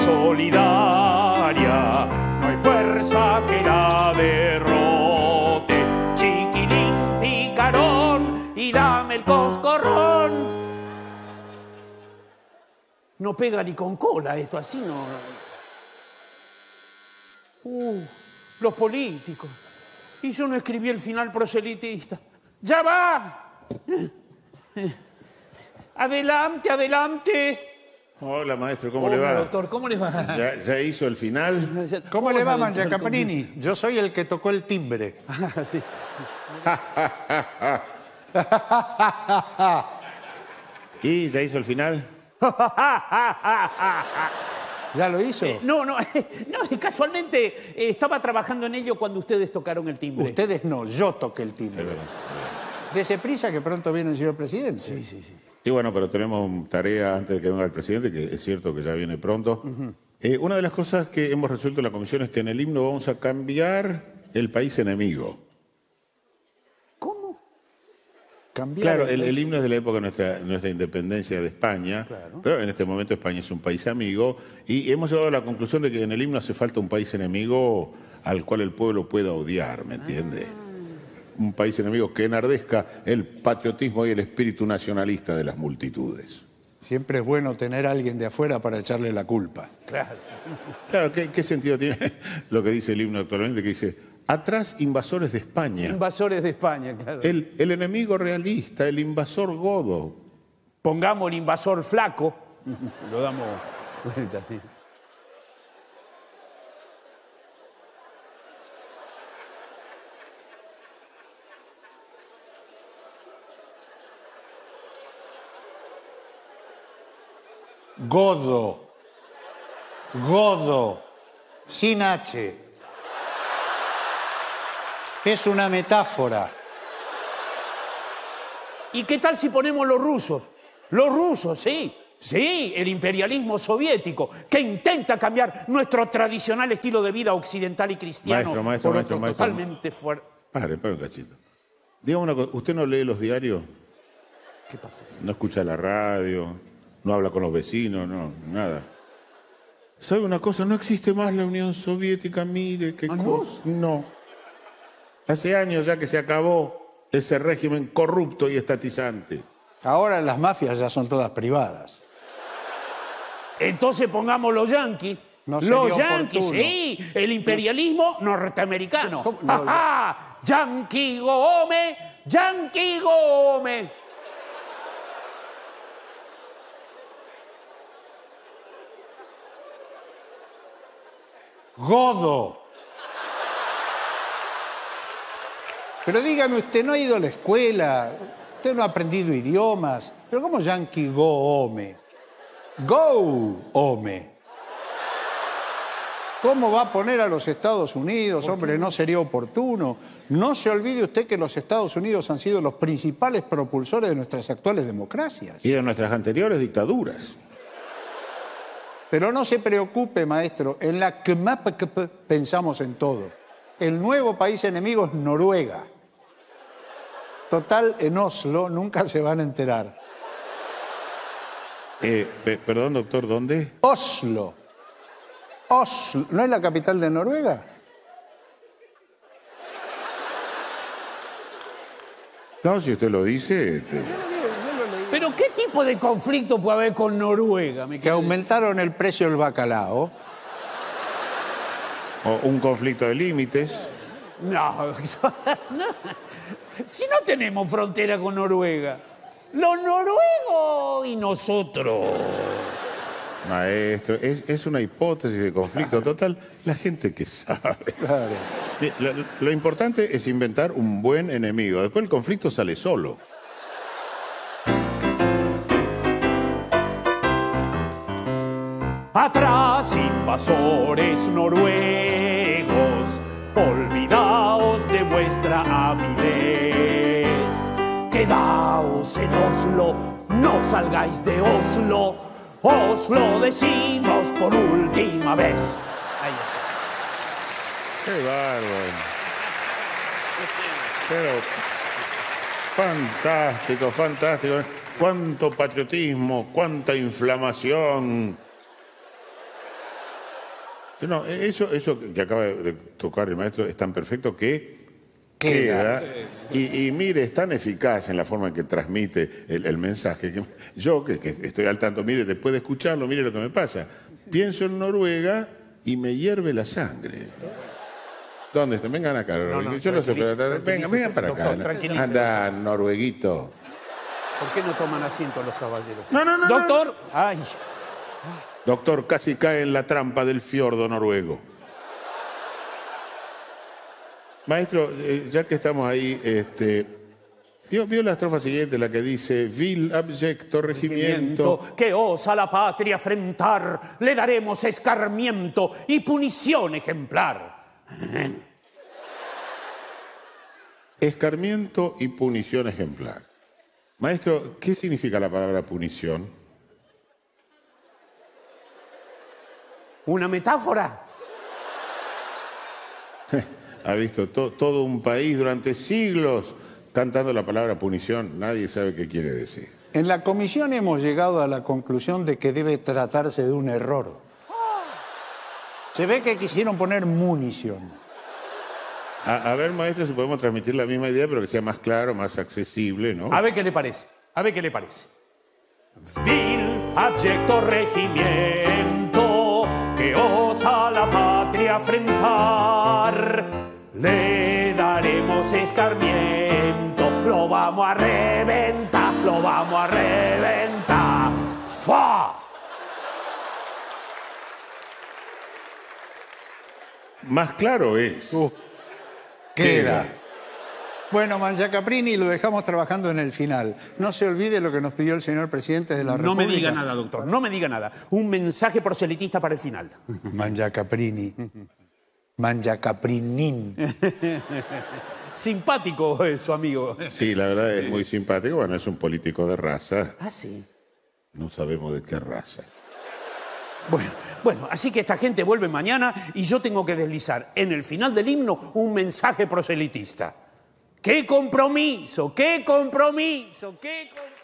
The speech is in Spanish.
solidaria, no hay fuerza que la derrote. Chiquilín, picarón, y dame el coscorrón. No pega ni con cola esto, así no. Los políticos. Y yo no escribí el final proselitista. ¡Ya va! Adelante, adelante. Hola, maestro, ¿cómo le va? Doctor, ¿cómo le va? ¿Ya hizo el final? ¿Cómo le va, Mangiacaparini? Yo soy el que tocó el timbre. Sí. ¿Y ya hizo el final? ¿Ya lo hizo? No, casualmente estaba trabajando en ello cuando ustedes tocaron el timbre. Ustedes no, yo toqué el timbre. Dese prisa que pronto viene el señor presidente. Sí. Sí, bueno, pero tenemos tarea antes de que venga el presidente, que es cierto que ya viene pronto. Una de las cosas que hemos resuelto en la comisión es que en el himno vamos a cambiar el país enemigo. ¿Cómo? Claro, el himno es de la época de nuestra independencia de España, claro. Pero en este momento España es un país amigo y hemos llegado a la conclusión de que en el himno hace falta un país enemigo al cual el pueblo pueda odiar, ¿me entiende? Un país enemigo que enardezca el patriotismo y el espíritu nacionalista de las multitudes. Siempre es bueno tener a alguien de afuera para echarle la culpa. Claro, ¿qué sentido tiene lo que dice el himno actualmente? Que dice, atrás invasores de España. Invasores de España, claro. El enemigo realista, el invasor godo. Pongamos el invasor flaco. Lo damos vuelta, sí. Godo, sin H. Es una metáfora. ¿Y qué tal si ponemos los rusos? Los rusos, sí. Sí, el imperialismo soviético, que intenta cambiar nuestro tradicional estilo de vida occidental y cristiano Maestro. totalmente fuerte. Pare un cachito. Dígame una cosa, ¿usted no lee los diarios? ¿Qué pasa? No escucha la radio, no habla con los vecinos, no, nada. ¿Sabe una cosa? No existe más la Unión Soviética, mire qué cosa. No. Hace años ya que se acabó ese régimen corrupto y estatizante. Ahora las mafias ya son todas privadas. Entonces pongamos los yanquis. No los sería yanquis, oportuno. sí. El imperialismo norteamericano. ¿Cómo? No, ¡Ajá! ¡Yankee Gómez! ¡Yankee Gómez! Godo. Pero dígame, usted no ha ido a la escuela, usted no ha aprendido idiomas. ¿Pero cómo Yankee go home? Go home. ¿Cómo va a poner a los Estados Unidos? Hombre, no sería oportuno. No se olvide usted que los Estados Unidos han sido los principales propulsores de nuestras actuales democracias. Y de nuestras anteriores dictaduras. Pero no se preocupe, maestro, en la KMAP pensamos en todo. El nuevo país enemigo es Noruega. Total, en Oslo nunca se van a enterar. Perdón, doctor, ¿dónde? Oslo. Oslo. ¿No es la capital de Noruega? No, si usted lo dice... ¿Pero qué tipo de conflicto puede haber con Noruega? Que aumentaron el precio del bacalao. O un conflicto de límites. No, no. Si no tenemos frontera con Noruega. Los noruegos y nosotros. Maestro, es una hipótesis de conflicto total. La gente que sabe. Claro. Lo importante es inventar un buen enemigo. Después el conflicto sale solo. Atrás, invasores noruegos, olvidaos de vuestra avidez. Quedaos en Oslo, no salgáis de Oslo. Os lo decimos por última vez. Ahí Qué bárbaro. Pero fantástico, fantástico. Cuánto patriotismo, cuánta inflamación. No, eso que acaba de tocar el maestro es tan perfecto que queda. Y mire, es tan eficaz en la forma en que transmite el mensaje. Que yo, que estoy al tanto, mire, después de escucharlo, mire lo que me pasa. Pienso en Noruega y me hierve la sangre. ¿Dónde están? Vengan acá. No, yo no sé, vengan para acá. Anda, norueguito. ¿Por qué no toman asiento los caballeros? No. Doctor. Ay. Doctor, casi cae en la trampa del fiordo noruego. Maestro, ya que estamos ahí, ¿vio la estrofa siguiente, la que dice: vil, abyecto regimiento, que osa la patria afrentar, le daremos escarmiento y punición ejemplar. Escarmiento y punición ejemplar. Maestro, ¿qué significa la palabra punición? ¿Una metáfora? Ha visto todo un país durante siglos cantando la palabra punición. Nadie sabe qué quiere decir. En la comisión hemos llegado a la conclusión de que debe tratarse de un error. Se ve que quisieron poner munición. A ver, maestro, si podemos transmitir la misma idea, pero que sea más claro, más accesible, ¿no? A ver qué le parece. A ver qué le parece. Vil, abyecto regimiento, que osa la patria afrentar, le daremos escarmiento, lo vamos a reventar, lo vamos a reventar. ¡Fa! Más claro es. Queda. Bueno, Mangiacaprini, lo dejamos trabajando en el final. No se olvide lo que nos pidió el señor presidente de la República. No me diga nada, doctor, no me diga nada. Un mensaje proselitista para el final. Mangiacaprini. Mangiacaprinin. Simpático su amigo. Sí, la verdad es muy simpático. Bueno, es un político de raza. Ah, sí. No sabemos de qué raza. Bueno, así que esta gente vuelve mañana y yo tengo que deslizar en el final del himno un mensaje proselitista. ¡Qué compromiso! ¡Qué compromiso! ¡Qué compromiso!